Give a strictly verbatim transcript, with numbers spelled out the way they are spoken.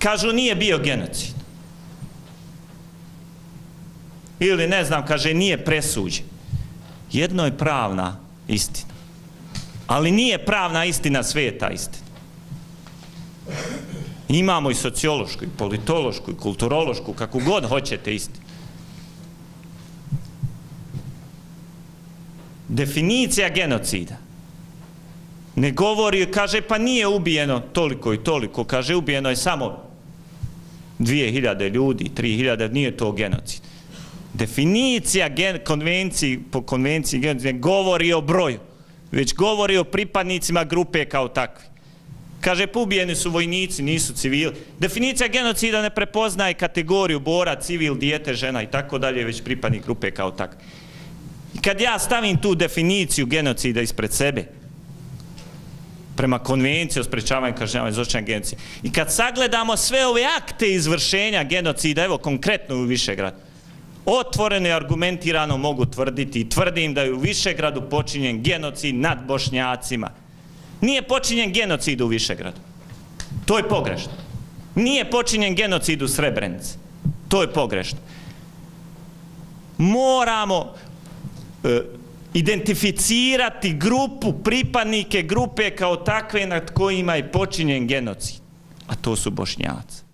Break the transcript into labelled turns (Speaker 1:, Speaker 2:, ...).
Speaker 1: Kažu nije bio genocid. Ili ne znam, kaže nije presuđen. Jedno je pravna istina. Ali nije pravna istina sveta istina. Imamo i sociološku, i politološku, i kulturološku, kako god hoćete istinu. Definicija genocida ne govori, kaže, pa nije ubijeno toliko i toliko, kaže, ubijeno je samo dvije hiljade ljudi, tri hiljade, nije to genocid. Definicija gen, konvenciji, po konvenciji genocida govori o broju, već govori o pripadnicima grupe kao takvi. Kaže, pa ubijeni su vojnici, nisu civili. Definicija genocida ne prepoznaje kategoriju bora, civil, dijete, žena i tako dalje, već pripadnik grupe kao takvi. I kad ja stavim tu definiciju genocida ispred sebe, prema konvenciji o sprečavanju kažnjavanja zločina genocida, i kad sagledamo sve ove akte izvršenja genocida, evo konkretno u Višegradu, otvoreno i argumentirano mogu tvrditi i tvrdim da je u Višegradu počinjen genocid nad Bošnjacima. Nije počinjen genocid u Višegradu. To je pogrešno. Nije počinjen genocid u Srebrenici. To je pogrešno. Moramo e, identificirati grupu, pripadnike grupe kao takve nad kojima je počinjen genocid. A to su Bošnjaci.